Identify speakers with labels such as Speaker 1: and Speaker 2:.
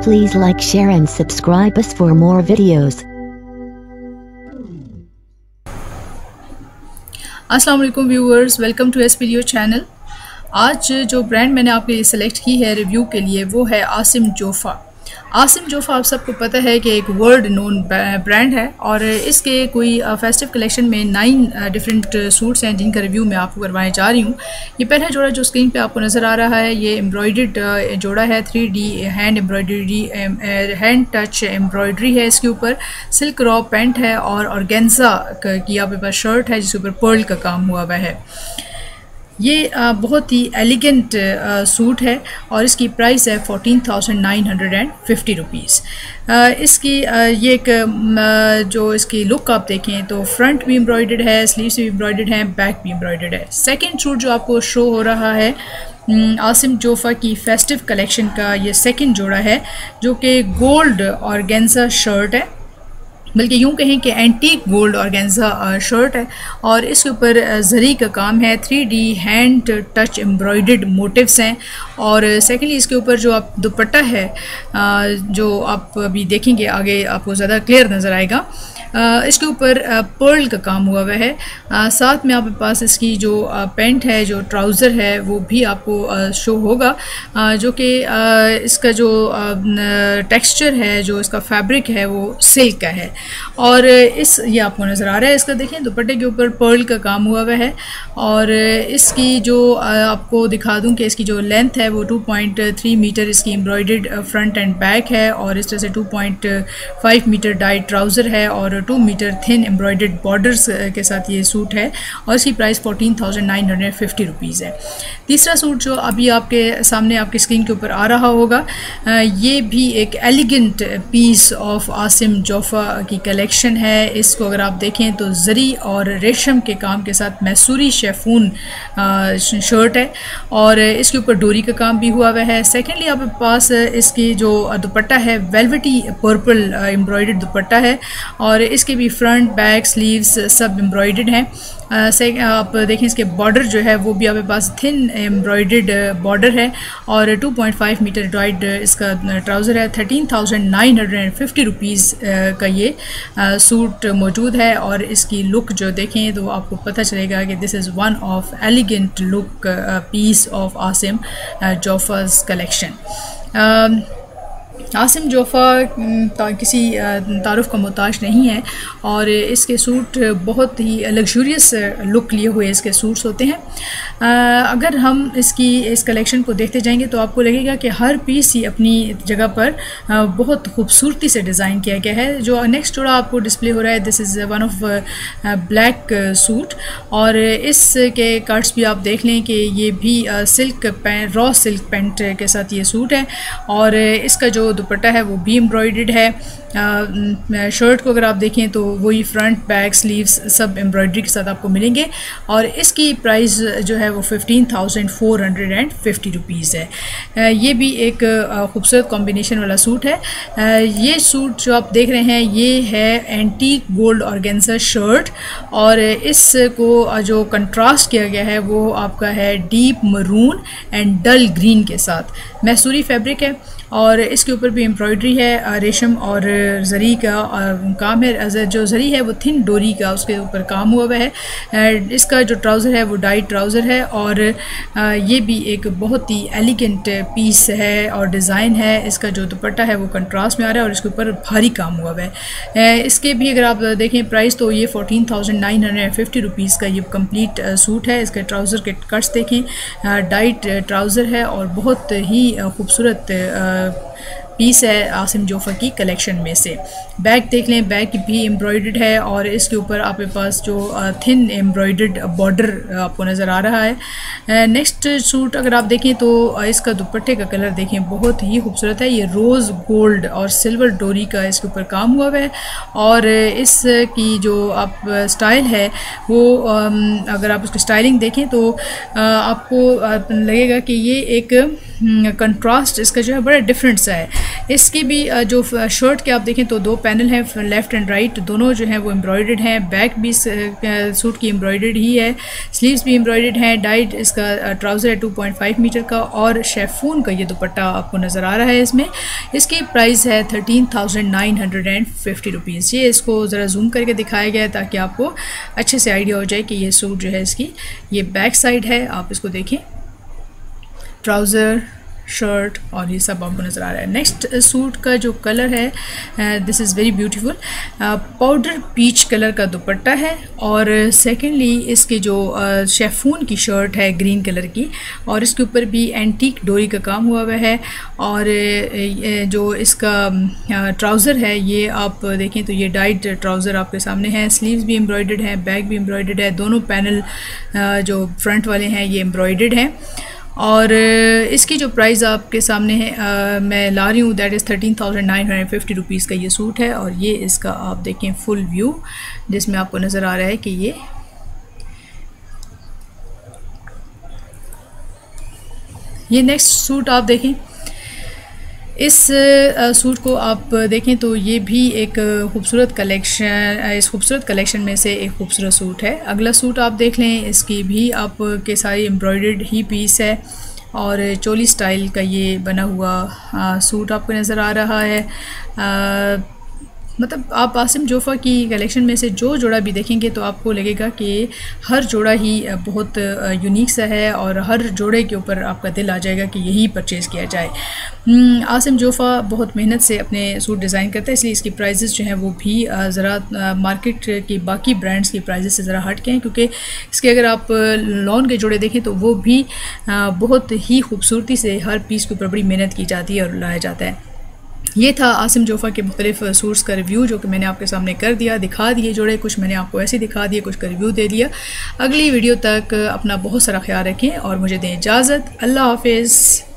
Speaker 1: Please like, share and subscribe us for more videos.
Speaker 2: अस्सलाम वालेकुम viewers, welcome to एसपीडियो channel. आज जो ब्रांड मैंने आपके लिए सेलेक्ट की है रिव्यू के लिए वो है आसिम जोफ़ा। आसिम जोफ़ा आप सबको पता है कि एक वर्ल्ड नोन ब्रांड है और इसके कोई फेस्टिव कलेक्शन में 9 डिफरेंट सूट्स हैं जिनका रिव्यू मैं आपको करवाने जा रही हूँ। ये पहला जोड़ा जो स्क्रीन पे आपको नज़र आ रहा है ये एम्ब्रॉयडर्ड जोड़ा है, 3D hand embroidery, hand touch embroidery है। इसके ऊपर सिल्क रॉ पैंट है और ऑर्गेन्जा की आपके पास शर्ट है जिसके ऊपर पर्ल का काम हुआ हुआ है। ये बहुत ही एलिगेंट सूट है और इसकी प्राइस है 14,950 रुपीज़। इसकी ये एक जो इसकी लुक आप देखें तो फ्रंट भी एम्ब्रॉयडर्ड है, स्लीव्स भी एम्ब्रॉयडर्ड हैं, बैक भी एम्ब्रॉयडर्ड है। सेकंड सूट जो आपको शो हो रहा है आसिम जोफ़ा की फेस्टिव कलेक्शन का ये सेकंड जोड़ा है जो कि गोल्ड ऑर्गेन्जा शर्ट है, बल्कि यूँ कहें कि एंटीक गोल्ड ऑर्गेन्जा शर्ट है और इसके ऊपर जरी का काम है, 3D hand touch embroidered motives हैं। और सेकेंडली इसके ऊपर जो आप दुपट्टा है जो आप अभी देखेंगे आगे आपको ज़्यादा क्लियर नज़र आएगा, इसके ऊपर पर्ल का काम हुआ हुआ है। साथ में आपके पास इसकी जो पैंट है, जो ट्राउज़र है वो भी आपको शो होगा, जो कि इसका जो टेक्सचर है, जो इसका फैब्रिक है वो सिल्क का है। और ये आपको नज़र आ रहा है, इसका देखें दुपट्टे के ऊपर पर्ल का काम हुआ हुआ है। और इसकी जो आपको दिखा दूं कि इसकी जो लेंथ है वो 2.3 मीटर इसकी एम्ब्रॉयडर्ड फ्रंट एंड बैक है और इस तरह से 2.5 मीटर डाइट ट्राउज़र है और 2 मीटर थिन एम्ब्रॉयडर्ड बॉर्डर्स के साथ ये सूट है और इसकी प्राइस 14,950 रुपीज़ है। तीसरा सूट जो अभी आपके सामने आपकी स्क्रीन के ऊपर आ रहा होगा, ये भी एक elegant piece of Asim Jofa की कलेक्शन है। इसको अगर आप देखें तो जरी और रेशम के काम के साथ मैसूरी शेफून शर्ट है और इसके ऊपर डोरी का काम भी हुआ हुआ है। सेकेंडली आपके पास इसकी जो दुपट्टा है वेलवेटी पर्पल एम्ब्रॉयडर्ड दुपट्टा है और इसके भी फ्रंट बैक स्लीव्स सब एम्ब्रॉयडर्ड हैं। आप देखें इसके बॉर्डर जो है वो भी आपके पास थिन एम्ब्रॉयडर्ड बॉर्डर है और 2.5 मीटर डाइट इसका ट्राउज़र है। 13,950 रुपीज़ का ये सूट मौजूद है और इसकी लुक जो देखें तो आपको पता चलेगा कि this is one of elegant look piece of Asim Jofa's collection. Asim Jofa किसी तारुफ का मोहताज नहीं है और इसके सूट बहुत ही लग्जूरियस लुक लिए हुए इसके सूट्स होते हैं। अगर हम इस कलेक्शन को देखते जाएंगे तो आपको लगेगा कि हर पीस ही अपनी जगह पर बहुत खूबसूरती से डिज़ाइन किया गया है। जो नेक्स्ट जोड़ा आपको डिस्प्ले हो रहा है this is one of black suit और इसके कट्स भी आप देख लें कि ये भी silk pant, raw silk pant के साथ ये सूट है और इसका जो दुपट्टा है वो भी एम्ब्रॉयडर्ड है। शर्ट को अगर आप देखें तो वही फ्रंट बैक स्लीव्स सब एम्ब्रॉयडरी के साथ आपको मिलेंगे और इसकी प्राइस जो है वो 15,450 रुपीज़ है। ये भी एक खूबसूरत कॉम्बिनेशन वाला सूट है। ये सूट जो आप देख रहे हैं ये है एंटीक गोल्ड ऑर्गेन्जा शर्ट और इसको जो कंट्रास्ट किया गया है वो आपका है deep maroon and dull green के साथ। मैसूरी फैब्रिक है और इसके ऊपर भी एम्ब्रॉयडरी है, रेशम और जरी का काम है। जो जरी है वो थिन डोरी का उसके ऊपर काम हुआ हुआ है। इसका जो ट्राउज़र है वो डाइट ट्राउज़र है और ये भी एक बहुत ही एलिगेंट पीस है और डिज़ाइन है। इसका जो दुपट्टा है वो कंट्रास्ट में आ रहा है और इसके ऊपर भारी काम हुआ हुआ है। इसके भी अगर आप देखें प्राइस तो ये 14,950 रुपीज़ का ये कंप्लीट सूट है। इसके ट्राउज़र के कट्स देखें, डाइट ट्राउज़र है और बहुत ही खूबसूरत पीस है आसिम जोफ़ा की कलेक्शन में से। बैग देख लें, बैग भी एम्ब्रॉयडर्ड है और इसके ऊपर आपके पास जो थिन एम्ब्रॉयडर्ड बॉर्डर आपको नज़र आ रहा है। नेक्स्ट सूट अगर आप देखें तो इसका दुपट्टे का कलर देखें बहुत ही खूबसूरत है। ये रोज़ गोल्ड और सिल्वर डोरी का इसके ऊपर काम हुआ है और इसकी जो आप स्टाइल है वो अगर आप उसकी स्टाइलिंग देखें तो आपको लगेगा कि ये एक कंट्रास्ट इसका जो है बड़ा डिफरेंट सा है। इसकी भी जो शर्ट के आप देखें तो 2 पैनल हैं, लेफ़्ट एंड राइट, दोनों जो हैं वो एम्ब्रॉयडर्ड हैं। बैक भी सूट की एम्ब्रॉयडर्ड ही है, स्लीव्स भी एम्ब्रॉयडर्ड हैं। डाइड इसका ट्राउज़र है 2.5 मीटर का और शेफून का ये दुपट्टा आपको नज़र आ रहा है। इसमें इसकी प्राइस है 13,950 रुपीज़। ये इसको ज़रा जूम करके दिखाया गया है ताकि आपको अच्छे से आइडिया हो जाए कि ये सूट जो है इसकी ये बैक साइड है। आप इसको देखें, ट्राउज़र, शर्ट और ये सब आपको नज़र आ रहा है। नेक्स्ट सूट का जो कलर है this is very beautiful, powder peach colour का दुपट्टा है और सेकेंडली इसके जो शेफून की शर्ट है ग्रीन कलर की और इसके ऊपर भी एंटीक डोरी का काम हुआ हुआ है। और जो इसका ट्राउज़र है ये आप देखें तो ये डाइड ट्राउज़र आपके सामने है। स्लीव्स भी एम्ब्रॉयडर्ड हैं, बैक भी एम्ब्रॉयडर्ड है, दोनों पैनल जो फ्रंट वाले हैं ये एम्ब्रॉयडर्ड हैं। और इसकी जो प्राइस आपके सामने है मैं ला रही हूँ दैट इज़ 13,950 रुपीज़ का ये सूट है। और ये इसका आप देखें फुल व्यू जिसमें आपको नज़र आ रहा है कि ये नेक्स्ट सूट आप देखें। इस सूट को आप देखें तो ये भी एक खूबसूरत कलेक्शन, इस खूबसूरत कलेक्शन में से एक खूबसूरत सूट है। अगला सूट आप देख लें, इसकी भी आपके सारी एम्ब्रॉयडर्ड ही पीस है और चोली स्टाइल का ये बना हुआ सूट आपको नज़र आ रहा है। मतलब आप आसिम जोफ़ा की कलेक्शन में से जो जोड़ा भी देखेंगे तो आपको लगेगा कि हर जोड़ा ही बहुत यूनिक सा है और हर जोड़े के ऊपर आपका दिल आ जाएगा कि यही परचेज़ किया जाए। आसिम जोफ़ा बहुत मेहनत से अपने सूट डिज़ाइन करता है, इसलिए इसकी प्राइसेस जो हैं वो भी ज़रा मार्केट की बाकी ब्रांड्स की प्राइसेस से ज़रा हट के हैं, क्योंकि इसके अगर आप लॉन के जोड़े देखें तो वो भी बहुत ही खूबसूरती से हर पीस के ऊपर बड़ी मेहनत की जाती है और लाया जाता है। ये था आसिम जोफ़ा के मुख्तलिफ सूट्स का रिव्यू जो कि मैंने आपके सामने कर दिया, दिखा दिए जोड़े, कुछ मैंने आपको ऐसे दिखा दिए, कुछ का रिव्यू दे दिया। अगली वीडियो तक अपना बहुत सारा ख्याल रखें और मुझे दें इजाज़त। अल्लाह हाफ़िज़।